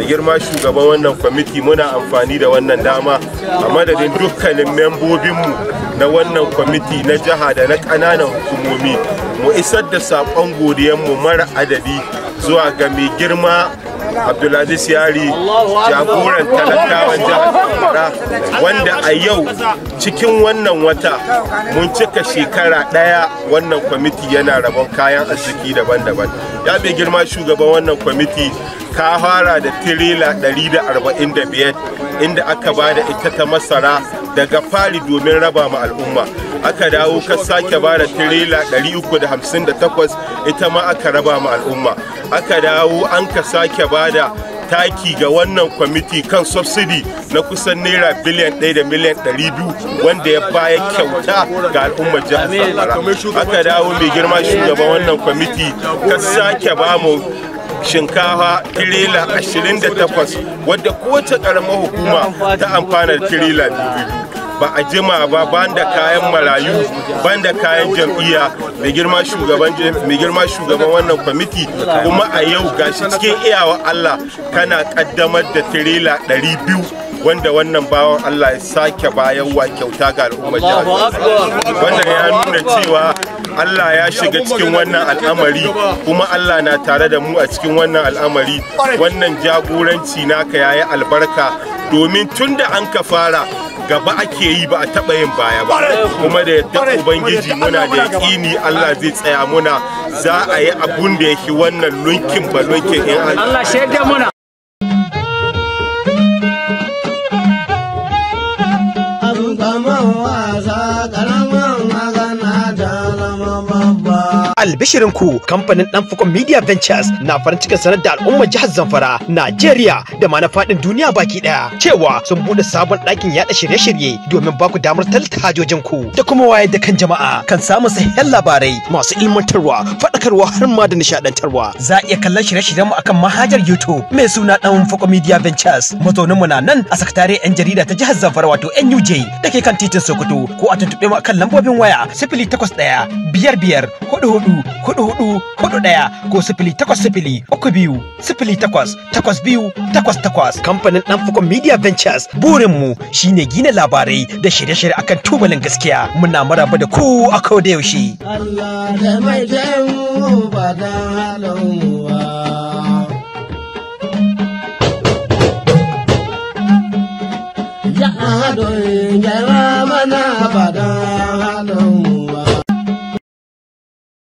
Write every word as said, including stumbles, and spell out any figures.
mai girma shugaban wannan kwamiti muna amfani da wannan dama a madadin dukkanin membobinmu na wannan kwamiti na jiha da na ƙananan hukumomi mu isar da saƙon godiyanmu mara adadi zuwa ga mai girma Abdulaziz Yari, jagoran talakawan jihar Shekara, wanda a yau cikin wannan wata mun cika shekara ɗaya wannan kwamiti yana rabon kayan arziki daban-daban. Ya mai girma shugaban wannan kwamiti ka fara da tirela ɗari da arba'in da biyar inda aka ba da ita ta masara daga fari domin raba ma al'umma. Aka dawo ka sake ba da tirela ɗari uku da hamsin da takwas ita ma aka raba ma al'umma. Aka dawo an ka sake ba da taki ga wannan kwamiti kan subsidy na kusan naira biliyan ɗaya da miliyan ɗari biyu wanda ya baya kyauta ga al'ummar jihar Zamfara. Aka dawo mai girma shugaban wannan kwamiti ka sake ba mu shinkafa tirela ashirin da takwas wadda kowace ƙaramar hukuma ta amfana da tirela biyu. Ba a jima ba banda kayan marayu banda kayan jam'iyya mai girma shugaban mai girma shugaban wannan kwamiti kuma a yau gashi cikin iyawa Allah kana kaddamar da tirela ɗari biyu wanda wannan bawan Allah ya sake bayarwa kyauta ga al'ummar jihar. Wannan ya nuna cewa Allah ya shiga cikin wannan al'amari kuma Allah na tare da mu a cikin wannan al'amari. Wannan jagoranci naka yayi albarka domin tunda an ka fara gaba ake yi ba a taɓa yin baya ba kuma da yadda ubangiji muna da yaƙini Allah zai tsaya muna za a yi abun da yake wannan lunkin ba lunkin in Allah shaida muna. Albishirinku kamfanin Dan Fukon Media Ventures na farin cikin sanar da al'ummar jihar Zamfara, Najeriya da ma na faɗin duniya baki ɗaya cewa sun buɗe sabon ɗakin yaɗa shirye-shirye domin baku damar tallata hajojinku da kuma wayar da kan jama'a kan samun sahihan labarai masu ilmantarwa, faɗakarwa har ma da nishaɗantarwa. Za a iya kallon shirye-shiryen mu akan manhajar YouTube mai suna Dan Fukon Media Ventures. Mazaunin mu na nan a sakatare 'yan jarida ta jihar Zamfara wato N U J da ke kan titin Sokoto ko a tuntuɓe mu akan lambobin waya sifili takwas ɗaya biyar biyar hudu hudu hudu hudu hudu ɗaya ko sifili takwas sifili uku biyu sifili takwas takwas biyu takwas takwas. Kamfanin Dan Fukon Media Ventures burinmu shine gina labarai da shirye-shirye akan tubalin gaskiya. Muna maraba da ku a koda yaushe. Allah da mai taimu ba dan halin wa. Ya ado ya mana ba dan halin